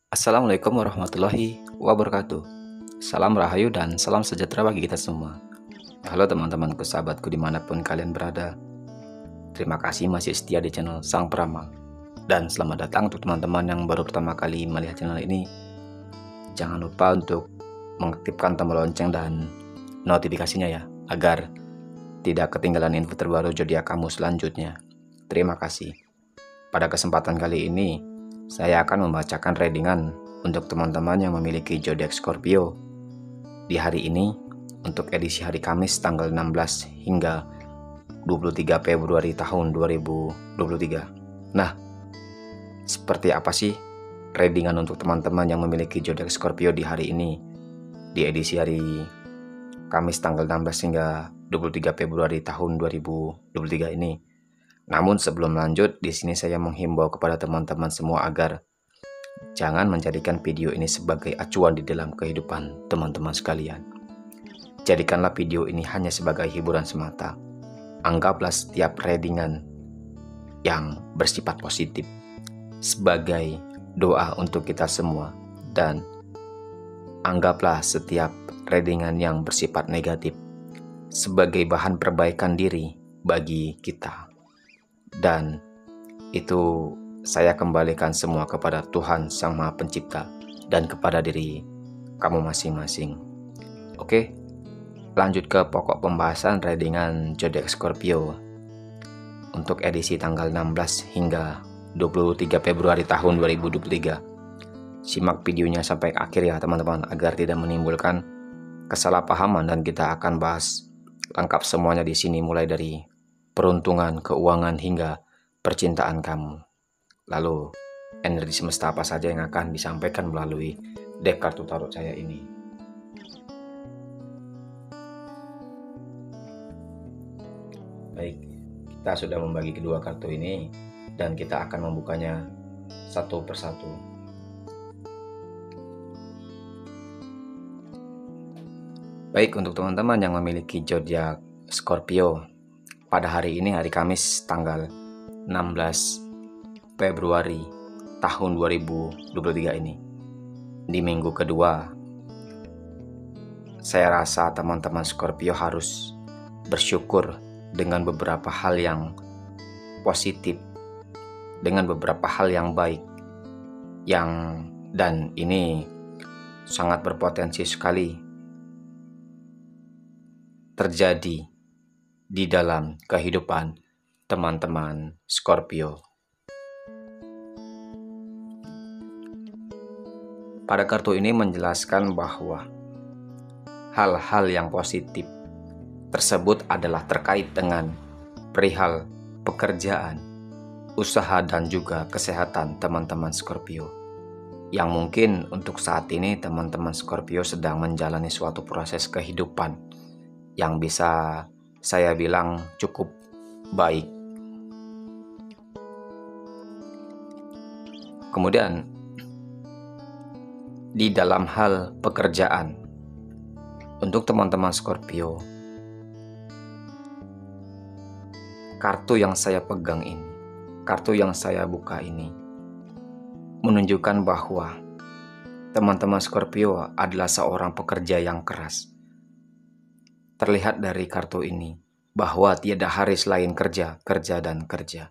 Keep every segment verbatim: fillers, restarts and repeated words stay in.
Assalamualaikum warahmatullahi wabarakatuh. Salam rahayu dan salam sejahtera bagi kita semua. Halo teman-temanku, sahabatku dimanapun kalian berada. Terima kasih masih setia di channel Sang Peramal. Dan selamat datang untuk teman-teman yang baru pertama kali melihat channel ini. Jangan lupa untuk mengaktifkan tombol lonceng dan notifikasinya ya, agar tidak ketinggalan info terbaru zodiak kamu selanjutnya. Terima kasih. Pada kesempatan kali ini, saya akan membacakan readingan untuk teman-teman yang memiliki zodiak Scorpio di hari ini untuk edisi hari Kamis tanggal enam belas hingga dua puluh tiga Februari tahun dua ribu dua puluh tiga. Nah, seperti apa sih readingan untuk teman-teman yang memiliki zodiak Scorpio di hari ini di edisi hari Kamis tanggal enam belas hingga dua puluh tiga Februari tahun dua ribu dua puluh tiga ini? Namun sebelum lanjut, di sini saya menghimbau kepada teman-teman semua agar jangan menjadikan video ini sebagai acuan di dalam kehidupan teman-teman sekalian. Jadikanlah video ini hanya sebagai hiburan semata. Anggaplah setiap readingan yang bersifat positif sebagai doa untuk kita semua, dan anggaplah setiap readingan yang bersifat negatif sebagai bahan perbaikan diri bagi kita. Dan itu saya kembalikan semua kepada Tuhan Sang Maha Pencipta dan kepada diri kamu masing-masing. Oke, lanjut ke pokok pembahasan readingan zodiak Scorpio untuk edisi tanggal enam belas hingga dua puluh tiga Februari tahun dua ribu dua puluh tiga. Simak videonya sampai akhir ya teman-teman, agar tidak menimbulkan kesalahpahaman, dan kita akan bahas lengkap semuanya di sini, mulai dari peruntungan, keuangan, hingga percintaan kamu. Lalu, energi semesta apa saja yang akan disampaikan melalui deck kartu tarot saya ini. Baik, kita sudah membagi kedua kartu ini dan kita akan membukanya satu persatu. Baik, untuk teman-teman yang memiliki zodiak Scorpio pada hari ini, hari Kamis tanggal enam belas Februari tahun dua ribu dua puluh tiga ini, di minggu kedua, saya rasa teman-teman Scorpio harus bersyukur dengan beberapa hal yang positif, dengan beberapa hal yang baik, yang dan ini sangat berpotensi sekali terjadi di dalam kehidupan teman-teman Scorpio. Pada kartu ini menjelaskan bahwa hal-hal yang positif tersebut adalah terkait dengan perihal pekerjaan, usaha, dan juga kesehatan teman-teman Scorpio. Yang mungkin untuk saat ini teman-teman Scorpio sedang menjalani suatu proses kehidupan yang bisa saya bilang cukup baik. Kemudian di dalam hal pekerjaan, untuk teman-teman Scorpio, kartu yang saya pegang ini, kartu yang saya buka ini menunjukkan bahwa teman-teman Scorpio adalah seorang pekerja yang keras. Terlihat dari kartu ini bahwa tiada hari selain kerja, kerja, dan kerja.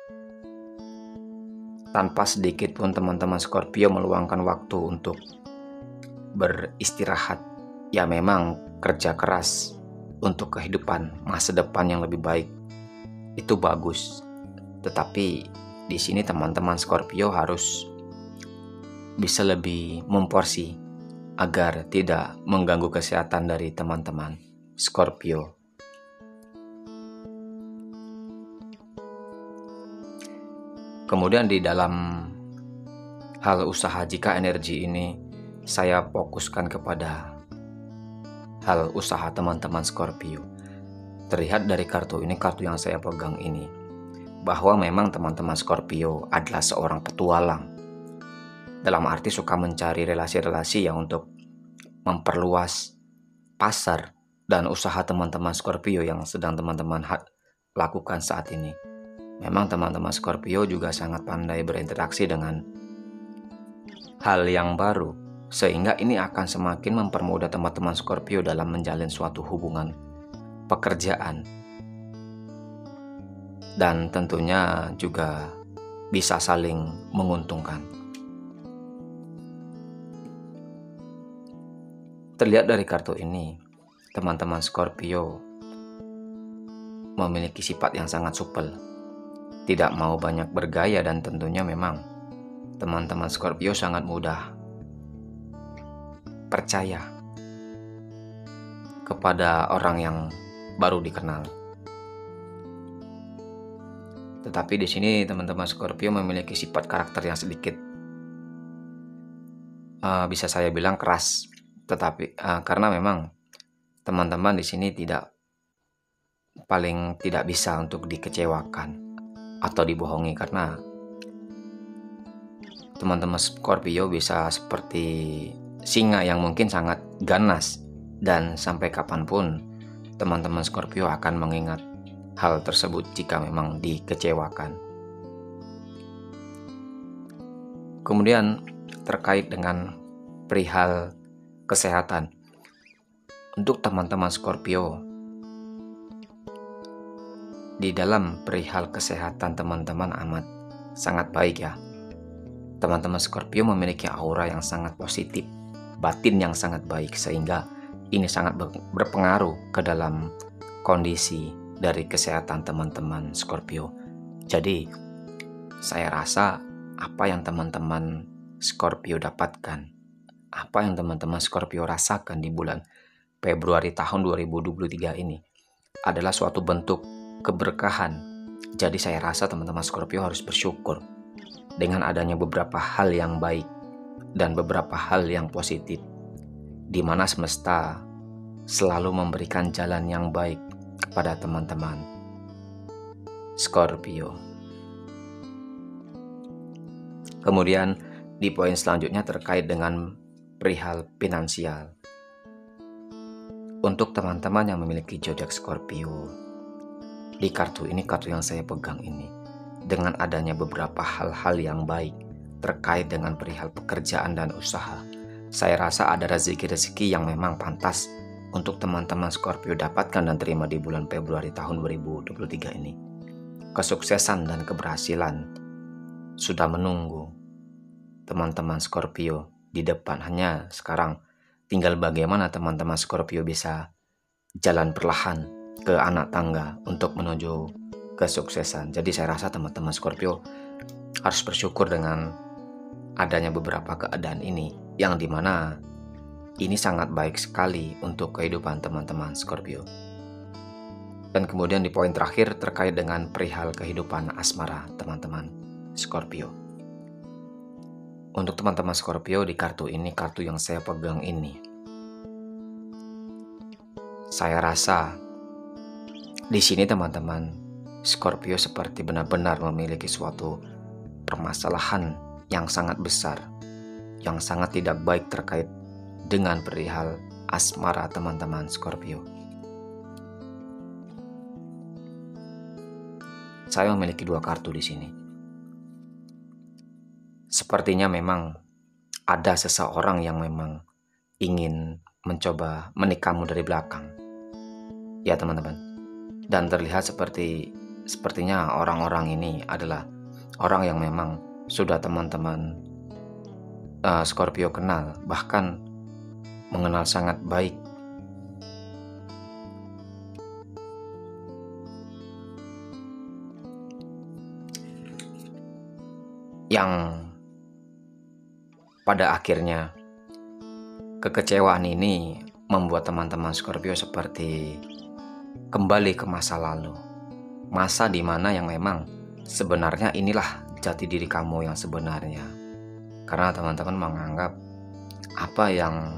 Tanpa sedikit pun teman-teman Scorpio meluangkan waktu untuk beristirahat. Ya, memang kerja keras untuk kehidupan masa depan yang lebih baik itu bagus. Tetapi di sini teman-teman Scorpio harus bisa lebih memporsi agar tidak mengganggu kesehatan dari teman-teman Scorpio. Kemudian di dalam hal usaha, jika energi ini saya fokuskan kepada hal usaha teman-teman Scorpio, terlihat dari kartu ini, kartu yang saya pegang ini, bahwa memang teman-teman Scorpio adalah seorang petualang. Dalam arti suka mencari relasi-relasi yang untuk memperluas pasar dan usaha teman-teman Scorpio yang sedang teman-teman lakukan saat ini. Memang teman-teman Scorpio juga sangat pandai berinteraksi dengan hal yang baru, sehingga ini akan semakin mempermudah teman-teman Scorpio dalam menjalin suatu hubungan pekerjaan, dan tentunya juga bisa saling menguntungkan. Terlihat dari kartu ini, teman-teman Scorpio memiliki sifat yang sangat supel, tidak mau banyak bergaya, dan tentunya memang teman-teman Scorpio sangat mudah percaya kepada orang yang baru dikenal. Tetapi di sini teman-teman Scorpio memiliki sifat karakter yang sedikit uh, bisa saya bilang keras, tetapi uh, karena memang teman-teman di sini tidak paling tidak bisa untuk dikecewakan atau dibohongi, karena teman-teman Scorpio bisa seperti singa yang mungkin sangat ganas, dan sampai kapanpun teman-teman Scorpio akan mengingat hal tersebut jika memang dikecewakan. Kemudian terkait dengan perihal kesehatan, untuk teman-teman Scorpio, di dalam perihal kesehatan teman-teman amat sangat baik ya. Teman-teman Scorpio memiliki aura yang sangat positif, batin yang sangat baik, sehingga ini sangat berpengaruh ke dalam kondisi dari kesehatan teman-teman Scorpio. Jadi saya rasa apa yang teman-teman Scorpio dapatkan, apa yang teman-teman Scorpio rasakan di bulan Februari tahun dua ribu dua puluh tiga ini adalah suatu bentuk keberkahan. Jadi saya rasa teman-teman Scorpio harus bersyukur dengan adanya beberapa hal yang baik dan beberapa hal yang positif, di mana semesta selalu memberikan jalan yang baik kepada teman-teman Scorpio. Kemudian di poin selanjutnya terkait dengan perihal finansial. Untuk teman-teman yang memiliki zodiak Scorpio, di kartu ini, kartu yang saya pegang ini, dengan adanya beberapa hal-hal yang baik terkait dengan perihal pekerjaan dan usaha, saya rasa ada rezeki-rezeki yang memang pantas untuk teman-teman Scorpio dapatkan dan terima di bulan Februari tahun dua ribu dua puluh tiga ini. Kesuksesan dan keberhasilan sudah menunggu teman-teman Scorpio di depan. Hanya sekarang tinggal bagaimana teman-teman Scorpio bisa jalan perlahan ke anak tangga untuk menuju kesuksesan. Jadi saya rasa teman-teman Scorpio harus bersyukur dengan adanya beberapa keadaan ini, yang dimana ini sangat baik sekali untuk kehidupan teman-teman Scorpio. Dan kemudian di poin terakhir terkait dengan perihal kehidupan asmara teman-teman Scorpio. Untuk teman-teman Scorpio, di kartu ini, kartu yang saya pegang ini, saya rasa di sini teman-teman Scorpio seperti benar-benar memiliki suatu permasalahan yang sangat besar, yang sangat tidak baik terkait dengan perihal asmara teman-teman Scorpio. Saya memiliki dua kartu di sini. Sepertinya memang ada seseorang yang memang ingin mencoba menikahmu dari belakang, ya teman-teman. Dan terlihat seperti sepertinya orang-orang ini adalah orang yang memang sudah teman-teman uh, Scorpio kenal, bahkan mengenal sangat baik. Yang pada akhirnya kekecewaan ini membuat teman-teman Scorpio seperti kembali ke masa lalu, masa dimana yang memang sebenarnya inilah jati diri kamu yang sebenarnya. Karena teman-teman menganggap apa yang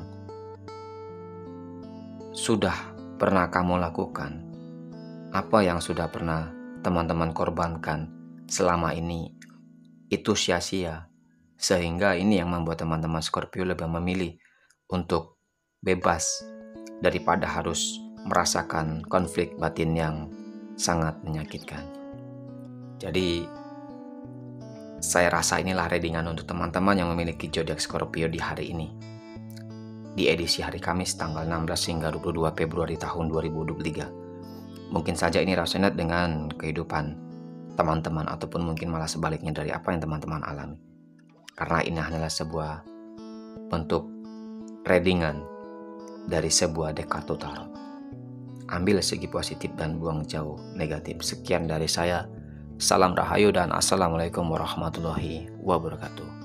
sudah pernah kamu lakukan, apa yang sudah pernah teman-teman korbankan selama ini, itu sia-sia. Sehingga ini yang membuat teman-teman Scorpio lebih memilih untuk bebas daripada harus merasakan konflik batin yang sangat menyakitkan. Jadi Saya rasa inilah readingan untuk teman-teman yang memiliki zodiak Scorpio di hari ini. Di edisi hari Kamis tanggal enam belas hingga dua puluh dua Februari tahun dua ribu dua puluh tiga. Mungkin saja ini resonate dengan kehidupan teman-teman ataupun mungkin malah sebaliknya dari apa yang teman-teman alami. Karena ini hanyalah sebuah bentuk readingan dari sebuah deck kartu tarot. Ambil segi positif dan buang jauh negatif. Sekian dari saya. Salam Rahayu dan Assalamualaikum warahmatullahi wabarakatuh.